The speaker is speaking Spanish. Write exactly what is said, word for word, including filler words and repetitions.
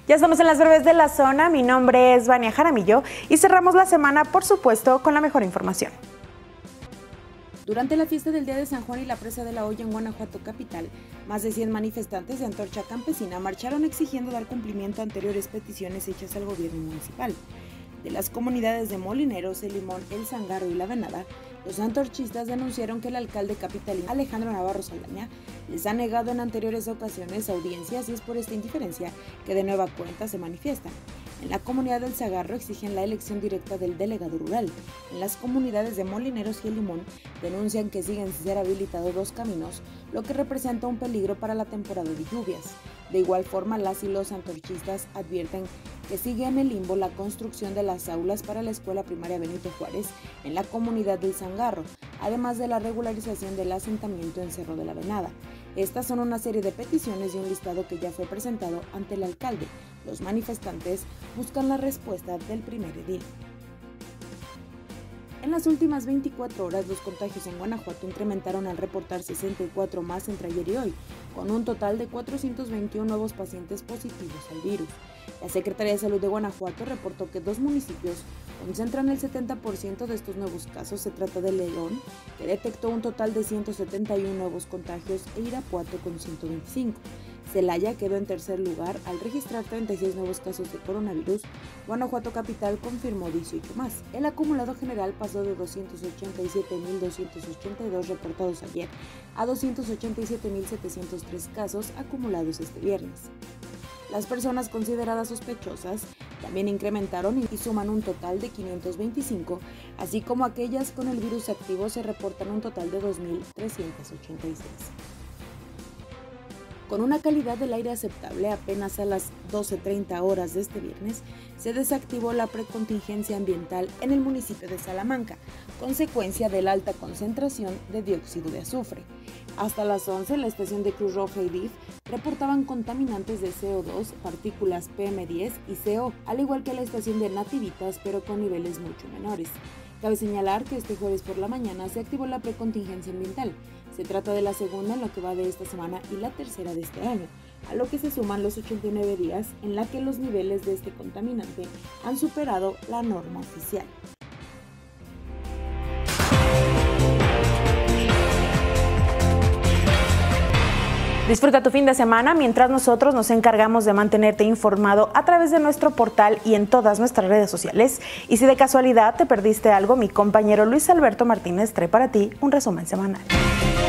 Ya estamos en las breves de la zona, mi nombre es Vania Jaramillo y cerramos la semana, por supuesto, con la mejor información. Durante la fiesta del Día de San Juan y la Presa de la Olla en Guanajuato capital, más de cien manifestantes de Antorcha Campesina marcharon exigiendo dar cumplimiento a anteriores peticiones hechas al gobierno municipal. De las comunidades de Molineros, El Limón, El Zangarro y La Venada, los antorchistas denunciaron que el alcalde capitalino Alejandro Navarro Saldaña les ha negado en anteriores ocasiones audiencias y es por esta indiferencia que de nueva cuenta se manifiestan. En la comunidad del Zagarro exigen la elección directa del delegado rural. En las comunidades de Molineros y El Limón denuncian que siguen sin ser habilitados dos caminos, lo que representa un peligro para la temporada de lluvias. De igual forma, las y los antorchistas advierten que sigue en el limbo la construcción de las aulas para la Escuela Primaria Benito Juárez en la comunidad del Zangarro, además de la regularización del asentamiento en Cerro de la Venada. Estas son una serie de peticiones y un listado que ya fue presentado ante el alcalde. Los manifestantes buscan la respuesta del primer edil. En las últimas veinticuatro horas, los contagios en Guanajuato incrementaron al reportar sesenta y cuatro más entre ayer y hoy, con un total de cuatrocientos veintiuno nuevos pacientes positivos al virus. La Secretaría de Salud de Guanajuato reportó que dos municipios concentran el setenta por ciento de estos nuevos casos. Se trata de León, que detectó un total de ciento setenta y uno nuevos contagios, e Irapuato con ciento veinticinco. Celaya quedó en tercer lugar al registrar treinta y seis nuevos casos de coronavirus. Guanajuato capital confirmó dieciocho más. El acumulado general pasó de doscientos ochenta y siete mil doscientos ochenta y dos reportados ayer a doscientos ochenta y siete mil setecientos tres casos acumulados este viernes. Las personas consideradas sospechosas también incrementaron y suman un total de quinientos veinticinco, así como aquellas con el virus activo se reportan un total de dos mil trescientos ochenta y seis. Con una calidad del aire aceptable, apenas a las doce treinta horas de este viernes, se desactivó la precontingencia ambiental en el municipio de Salamanca, consecuencia de la alta concentración de dióxido de azufre. Hasta las once, la estación de Cruz Roja y D I F reportaban contaminantes de C O dos, partículas P M diez y C O, al igual que la estación de Nativitas, pero con niveles mucho menores. Cabe señalar que este jueves por la mañana se activó la precontingencia ambiental. Se trata de la segunda en lo que va de esta semana y la tercera de este año, a lo que se suman los ochenta y nueve días en la que los niveles de este contaminante han superado la norma oficial. Disfruta tu fin de semana mientras nosotros nos encargamos de mantenerte informado a través de nuestro portal y en todas nuestras redes sociales. Y si de casualidad te perdiste algo, mi compañero Luis Alberto Martínez trae para ti un resumen semanal.